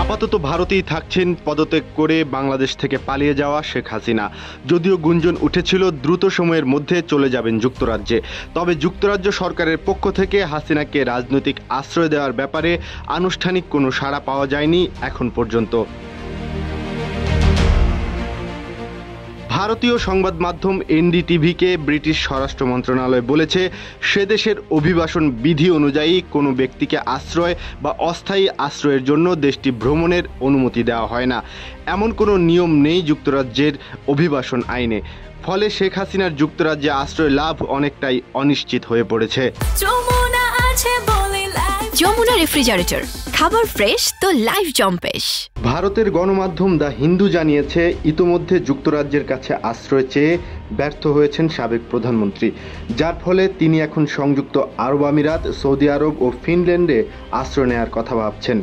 আপাতত ভারতেই থাকছেন পদত্যাগ করে বাংলাদেশ থেকে পালিয়ে যাওয়া শেখ হাসিনা। যদিও গুঞ্জন উঠেছিল দ্রুত সময়ের মধ্যে চলে যাবেন যুক্তরাজ্যে, তবে যুক্তরাজ্য সরকারের পক্ষ থেকে হাসিনাকে রাজনৈতিক আশ্রয় দেওয়ার ব্যাপারে আনুষ্ঠানিক কোনো সাড়া পাওয়া যায়নি এখন পর্যন্ত। ভারতীয় সংবাদ মাধ্যম এনডিটিভিকে ব্রিটিশ স্বরাষ্ট্র মন্ত্রণালয় বলেছে, সে দেশের অভিবাসন বিধি অনুযায়ী কোনো ব্যক্তিকে আশ্রয় বা অস্থায়ী আশ্রয়ের জন্য দেশটি ভ্রমণের অনুমতি দেওয়া হয় না। এমন কোনো নিয়ম নেই যুক্তরাজ্যের অভিবাসন আইনে। ফলে শেখ হাসিনার যুক্তরাজ্যে আশ্রয় লাভ অনেকটাই অনিশ্চিত হয়ে পড়েছে। যমুনা রেফ্রিজারেটর, খাবার ফ্রেশ তো লাইফ জম্পেশ। ভারতের গণমাধ্যম দ্য হিন্দু জানিয়েছে, ইতোমধ্যে যুক্তরাজ্যের কাছে আশ্রয় চেয়ে ব্যর্থ হয়েছেন সাবেক প্রধানমন্ত্রী, যার ফলে তিনি এখন সংযুক্ত আরব আমিরাত, সৌদি আরব ও ফিনল্যান্ডে আশ্রয় নেওয়ার কথা ভাবছেন।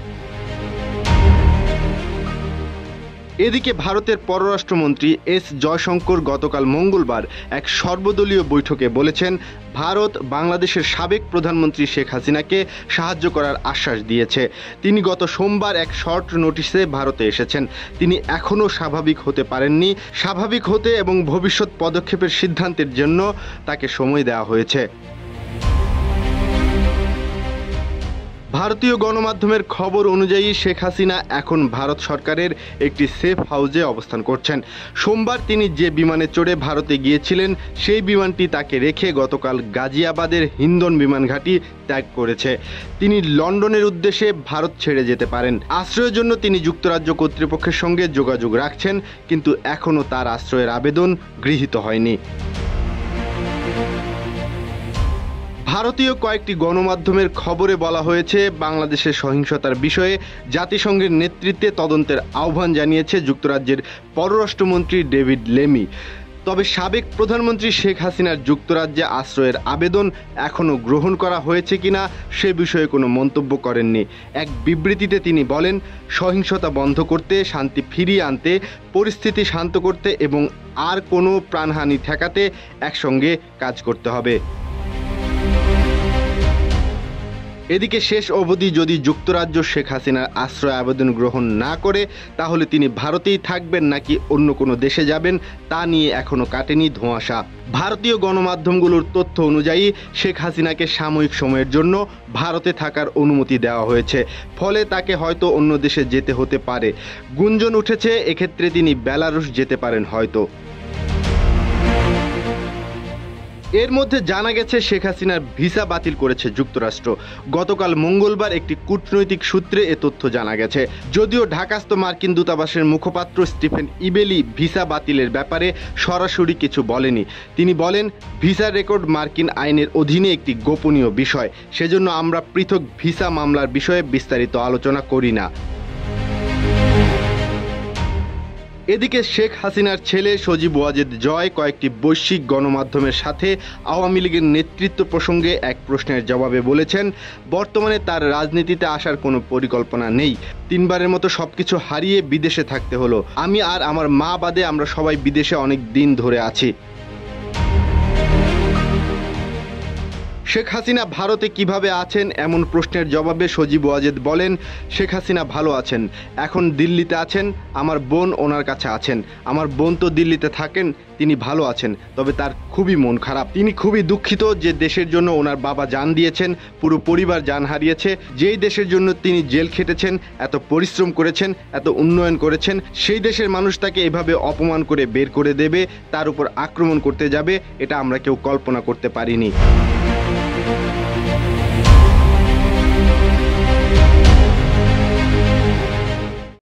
এদিকে ভারতের পররাষ্ট্রমন্ত্রী এস জয়শঙ্কর গতকাল মঙ্গলবার এক সর্বদলীয় বৈঠকে বলেছেন, ভারত বাংলাদেশের সাবেক প্রধানমন্ত্রী শেখ হাসিনাকে সাহায্য করার আশ্বাস দিয়েছে। তিনি গত সোমবার এক শর্ট নোটিশে ভারতে এসেছেন। তিনি এখনও স্বাভাবিক হতে পারেননি। স্বাভাবিক হতে এবং ভবিষ্যৎ পদক্ষেপের সিদ্ধান্তের জন্য তাকে সময় দেওয়া হয়েছে। ভারতীয় গণমাধ্যমের খবর অনুযায়ী শেখ হাসিনা এখন ভারত সরকারের একটি সেফ হাউসে অবস্থান করছেন। সোমবার তিনি যে বিমানে চড়ে ভারতে গিয়েছিলেন, সেই বিমানটি তাকে রেখে গতকাল গাজিয়াবাদের হিন্দন বিমান ঘাঁটি ত্যাগ করেছে। তিনি লন্ডনের উদ্দেশ্যে ভারত ছেড়ে যেতে পারেন। আশ্রয়ের জন্য তিনি যুক্তরাজ্য কর্তৃপক্ষের সঙ্গে যোগাযোগ রাখছেন, কিন্তু এখনও তার আশ্রয়ের আবেদন গৃহীত হয়নি। ভারতীয় কয়েকটি গণমাধ্যমের খবরে বলা হয়েছে, বাংলাদেশের সহিংসতার বিষয়ে জাতিসংঘের নেতৃত্বে তদন্তের আহ্বান জানিয়েছে যুক্তরাজ্যের পররাষ্ট্রমন্ত্রী ডেভিড লেমি। তবে সাবেক প্রধানমন্ত্রী শেখ হাসিনার যুক্তরাজ্যে আশ্রয়ের আবেদন এখনও গ্রহণ করা হয়েছে কিনা সে বিষয়ে কোনো মন্তব্য করেননি। এক বিবৃতিতে তিনি বলেন, সহিংসতা বন্ধ করতে, শান্তি ফিরিয়ে আনতে, পরিস্থিতি শান্ত করতে এবং আর কোনো প্রাণহানি ঠেকাতে একসঙ্গে কাজ করতে হবে। এদিকে শেষ অবধি যদি যুক্তরাজ্য শেখ হাসিনার আশ্রয় আবেদন গ্রহণ না করে, তাহলে তিনি ভারতেই থাকবেন নাকি অন্য কোনো দেশে যাবেন তা নিয়ে এখনও কাটেনি ধোঁয়াশা। ভারতীয় গণমাধ্যমগুলোর তথ্য অনুযায়ী শেখ হাসিনাকে সাময়িক সময়ের জন্য ভারতে থাকার অনুমতি দেওয়া হয়েছে। ফলে তাকে হয়তো অন্য দেশে যেতে হতে পারে। গুঞ্জন উঠেছে, এক্ষেত্রে তিনি বেলারুশ যেতে পারেন হয়তো। এর মধ্যে জানা গেছে, শেখ হাসিনার ভিসা বাতিল করেছে যুক্তরাষ্ট্র। গতকাল মঙ্গলবার একটি কূটনৈতিক সূত্রে এ তথ্য জানা গেছে। যদিও ঢাকাস্থ মার্কিন দূতাবাসের মুখপাত্র স্টিফেন ইবেলি ভিসা বাতিলের ব্যাপারে সরাসরি কিছু বলেনি। তিনি বলেন, ভিসা রেকর্ড মার্কিন আইনের অধীনে একটি গোপনীয় বিষয়, সেজন্য আমরা পৃথক ভিসা মামলার বিষয়ে বিস্তারিত আলোচনা করি না। এদিকে শেখ হাসিনার ছেলে সজীব ওয়াজেদ জয় কয়েকটি বৈশ্বিক গণমাধ্যমের সাথে আওয়ামী লীগের নেতৃত্ব প্রসঙ্গে এক প্রশ্নের জবাবে বলেছেন, বর্তমানে তার রাজনীতিতে আসার কোনো পরিকল্পনা নেই। 3 বারের মতো সবকিছু হারিয়ে বিদেশে থাকতে হলো। আমি আর আমার মা বাদে আমরা সবাই বিদেশে অনেক দিন ধরে আছি। শেখ হাসিনা ভারতে কিভাবে আছেন এমন প্রশ্নের জবাবে সজীব ওয়াজেদ বলেন, শেখ হাসিনা ভালো আছেন, এখন দিল্লিতে আছেন, আমার বোন ওনার কাছে আছেন। আমার বোন তো দিল্লিতে থাকেন, তিনি ভালো আছেন, তবে তার খুবই মন খারাপ। তিনি খুবই দুঃখিত যে দেশের জন্য ওনার বাবা জান দিয়েছেন, পুরো পরিবার জান হারিয়েছে। যেই দেশের জন্য তিনি জেল খেটেছেন, এত পরিশ্রম করেছেন, এত উন্নয়ন করেছেন, সেই দেশের মানুষ তাকে এভাবে অপমান করে বের করে দেবে, তার উপর আক্রমণ করতে যাবে, এটা আমরা কেউ কল্পনা করতে পারিনি।